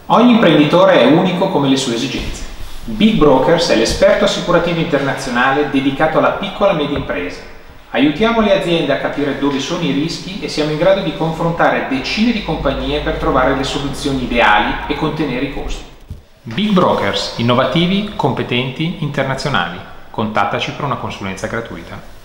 Ogni imprenditore è unico come le sue esigenze. Big Brokers è l'esperto assicurativo internazionale dedicato alla piccola e media impresa. Aiutiamo le aziende a capire dove sono i rischi e siamo in grado di confrontare decine di compagnie per trovare le soluzioni ideali e contenere i costi. Big Brokers, innovativi, competenti, internazionali. Contattaci per una consulenza gratuita.